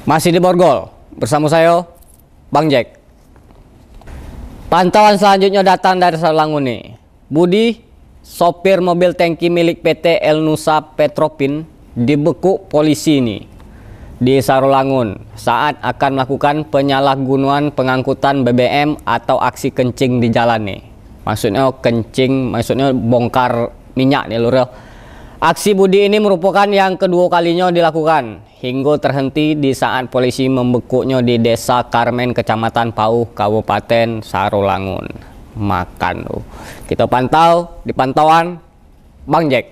Masih di Borgol, bersama saya, Bang Jack. Pantauan selanjutnya datang dari Sarolangun nih. Budi, sopir mobil tangki milik PT El Nusa Petrovin, dibekuk polisi nih di Sarolangun saat akan melakukan penyalahgunaan pengangkutan BBM atau aksi kencing di jalan nih. Maksudnya kencing, maksudnya bongkar minyak nih lur. Aksi Budi ini merupakan yang kedua kalinya dilakukan hingga terhenti di saat polisi membekuknya di Desa Karmen, Kecamatan Pauh, Kabupaten Sarolangun. Makan tuh. Kita pantau di pantauan Bang Jack.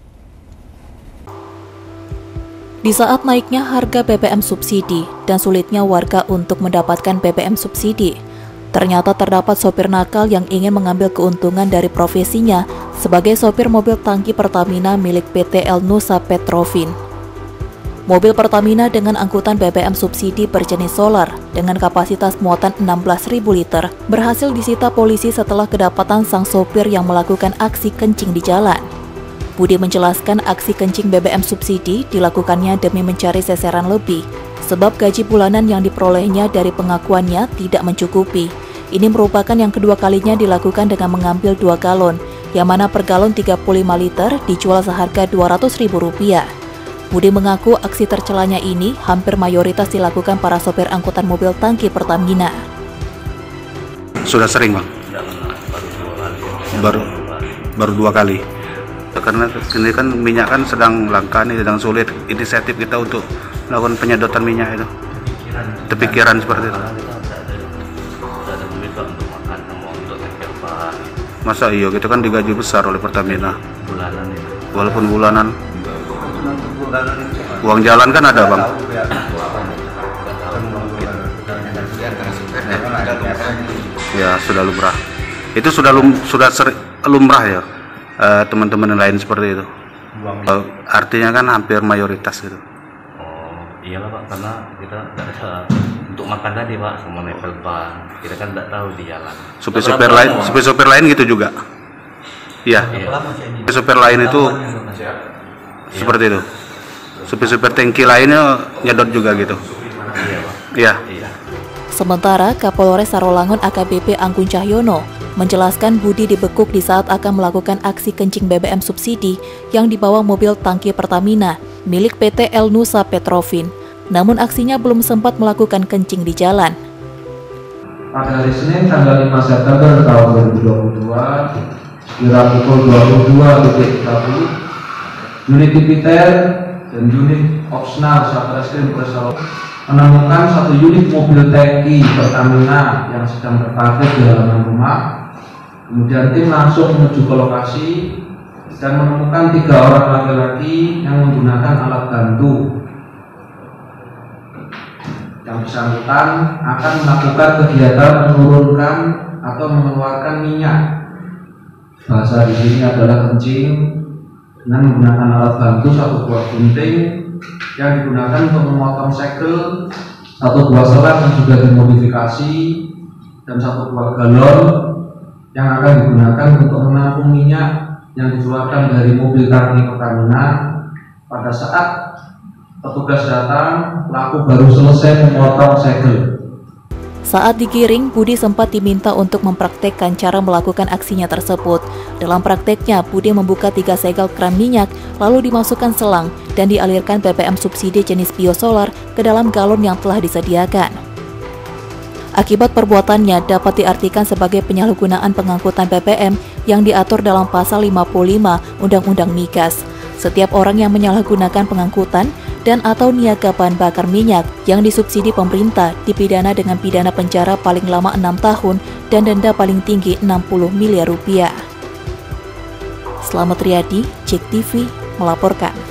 Di saat naiknya harga BBM subsidi dan sulitnya warga untuk mendapatkan BBM subsidi, ternyata terdapat sopir nakal yang ingin mengambil keuntungan dari profesinya sebagai sopir mobil tangki Pertamina milik PT El Nusa Petrovin. Mobil Pertamina dengan angkutan BBM subsidi berjenis solar dengan kapasitas muatan 16.000 liter berhasil disita polisi setelah kedapatan sang sopir yang melakukan aksi kencing di jalan. Budi menjelaskan aksi kencing BBM subsidi dilakukannya demi mencari seseran lebih, sebab gaji bulanan yang diperolehnya dari pengakuannya tidak mencukupi. Ini merupakan yang kedua kalinya dilakukan dengan mengambil 2 galon, yang mana per galon 35 liter dijual seharga Rp200.000. Budi mengaku aksi tercelanya ini hampir mayoritas dilakukan para sopir angkutan mobil tangki Pertamina. Sudah sering, Bang? Baru 2 kali. Karena ini kan minyak kan sedang langka nih, sedang sulit. Inisiatif kita untuk melakukan penyedotan minyak itu. Kepikiran seperti itu. Masa iya, kita kan digaji besar oleh Pertamina. Walaupun bulanan. Uang jalan kan ada, Bang. Ya, sudah lumrah. Itu sudah lumrah ya. Teman-teman yang lain seperti itu. Artinya kan hampir mayoritas gitu. Oh, iyalah Pak, karena kita nggak ada untuk makan tadi Pak, sama level ban. Kita kan nggak tahu di jalan. Supir lain gitu juga. Iya. Supir lain itu seperti itu. Supir tangki lainnya nyedot juga gitu. Iya. Sementara Kapolres Sarolangun AKBP Anggun Cahyono menjelaskan Budi dibekuk di saat akan melakukan aksi kencing BBM subsidi yang dibawa mobil tangki Pertamina milik PT El Nusa Petrovin. Namun aksinya belum sempat melakukan kencing di jalan. Pada hari Senin tanggal 5 September tahun 2022, sekira pukul 22.30, unit Jupiter dan unit Opsnal Satreskrim Polres Sarolangun menemukan satu unit mobil tangki Pertamina yang sedang terparkir di halaman rumah. Kemudian tim langsung menuju ke lokasi dan menemukan 3 orang laki-laki yang menggunakan alat bantu. Yang bersangkutan akan melakukan kegiatan menurunkan atau mengeluarkan minyak. Bahasa di sini adalah kencing dengan menggunakan alat bantu 1 buah gunting yang digunakan untuk memotong segel, 1 buah selang yang sudah dimodifikasi, dan 1 buah galon yang akan digunakan untuk menampung minyak yang dikeluarkan dari mobil tangki Pertamina. Pada saat petugas datang, pelaku baru selesai memotong segel. Saat digiring, Budi sempat diminta untuk mempraktekkan cara melakukan aksinya tersebut. Dalam prakteknya, Budi membuka 3 segel kran minyak, lalu dimasukkan selang dan dialirkan BBM subsidi jenis biosolar ke dalam galon yang telah disediakan. Akibat perbuatannya dapat diartikan sebagai penyalahgunaan pengangkutan BBM yang diatur dalam pasal 55 Undang-Undang Migas. Setiap orang yang menyalahgunakan pengangkutan dan atau niaga bahan bakar minyak yang disubsidi pemerintah dipidana dengan pidana penjara paling lama 6 tahun dan denda paling tinggi 60 miliar rupiah. Slamet Riyadi, Jack TV melaporkan.